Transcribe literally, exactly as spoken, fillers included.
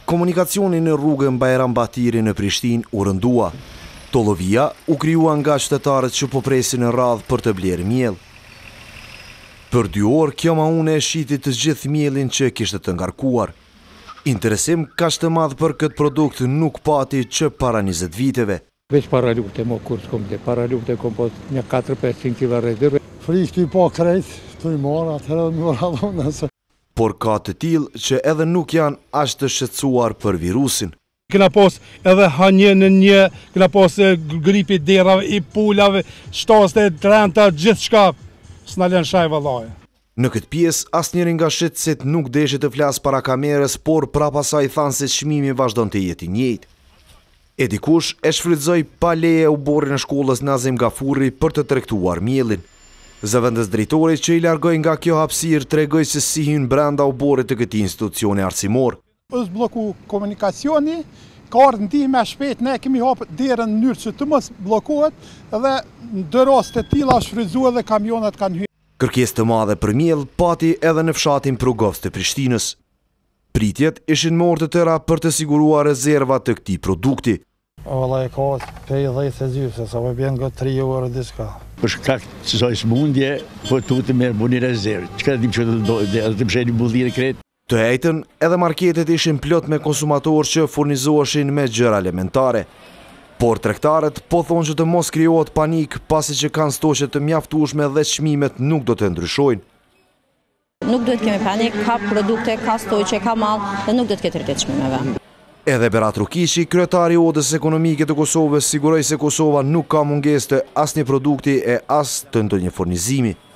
Komunikacioni në rrugën Bajram Batiri në Prishtinë u rëndua. Tollovia u krijua nga qytetarët që po presin në radhë për të blerë miell. Për dy orë kjo maune e shiti të gjithë mielin që kishte të ngarkuar. Interesim kaq të madh për këtë produkt nuk pati që para njëzet viteve. Veç para lufte mo kur s'kom të para lufte kom po një katër pesë kila rezerve. Frikë ty po krejt, të i marë atëherë më radhon nëse. Por ka të tillë që edhe nuk janë aq të shqetësuar për virusin. Kena pos edhe hanje në një, kena pos gripi derave, i pulave, shtaste, trenta, gjithë shka, s'na lën shaj vallaje. Në këtë pjesë, asnjëri nga shitësit nuk deshi të flasë para kamerës, por prapa saj thanë se çmimi vazhdon të jetë i njëjtë. E dikush e shfrytëzoi pa leje uborin e shkollës Nazim Gafurri për të tregtuar mielin. Zëvendës drejtori që i largoi nga kjo hapësirë tregoi se si hyn brenda uborit të këtij institucioni arsimor. Është bloku komunikacioni, ka ardhur ndihmë shpejt, ne kemi hapur derën në mënyrë që të mos bllokohet dhe në raste të tilla shfrytëzuar dhe kamionat kanë hyrë. Kërkesë të madhe për miell pati edhe në fshatin Prugos të Prishtinës. Pritjet ishin me orë të tëra për të siguruar rezerva të këtij produkti. Valla e ka pesëdhjetë e gjysmë, sa më bën nga tre orë diçka. Për shkak të kësaj smundje, po tuti me buni rezervë. Çka dim që do të msheni bullire kret. Të njëjtën, edhe marketet ishin plot me konsumatorë që furnizoheshin me gjëra elementare. Por tregtarët po thonë që të mos krijohet panik pasi që kanë stoqe të mjaftueshme dhe çmimet nuk do të ndryshojnë. Nuk duhet kemi panik, ka produkte, ka stoqe, ka mall dhe nuk do të ketë rritje çmimeve. Edhe Berat Rukishi, kryetari i Odës Ekonomike të Kosovës, siguroi se Kosova nuk ka mungesë të asnjë produkti e as të ndonjë furnizimi.